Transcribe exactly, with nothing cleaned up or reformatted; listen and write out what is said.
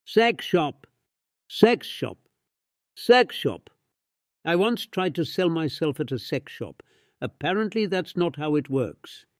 Sex shop. Sex shop. Sex shop. I once tried to sell myself at a sex shop. Apparently that's not how it works.